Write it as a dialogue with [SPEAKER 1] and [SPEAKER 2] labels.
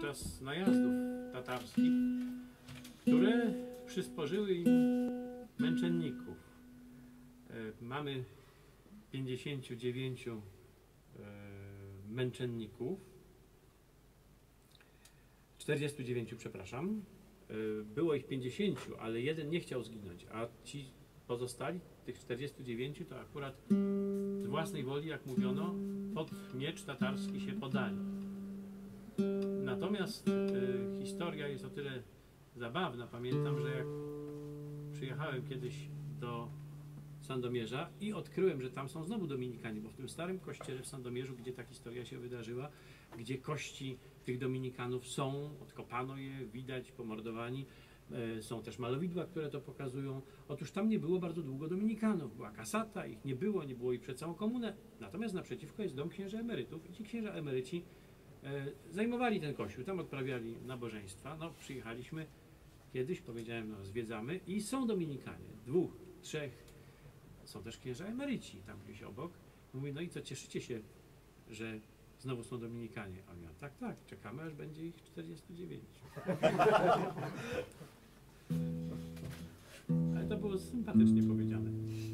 [SPEAKER 1] podczas najazdów tatarskich, które przysporzyły im męczenników. Mamy 59 męczenników, 49, przepraszam. Było ich 50, ale jeden nie chciał zginąć, a ci pozostali, tych 49, to akurat z własnej woli, jak mówiono, pod miecz tatarski się podali. Natomiast historia jest o tyle zabawna. Pamiętam, że jak przyjechałem kiedyś do Sandomierza i odkryłem, że tam są znowu Dominikanie, bo w tym starym kościele w Sandomierzu, gdzie ta historia się wydarzyła, gdzie kości tych Dominikanów są, odkopano je, widać, pomordowani, są też malowidła, które to pokazują. Otóż tam nie było bardzo długo Dominikanów, była kasata, ich nie było ich przez całą komunę, natomiast naprzeciwko jest dom księży emerytów i ci księża emeryci zajmowali ten kościół, tam odprawiali nabożeństwa. No, przyjechaliśmy kiedyś, powiedziałem, no, zwiedzamy i są Dominikanie, 2, 3, są też księża emeryci tam gdzieś obok. Mówi, no i co, cieszycie się, że znowu są Dominikanie? A ja, tak, tak, czekamy, aż będzie ich 49. Ale to było sympatycznie powiedziane.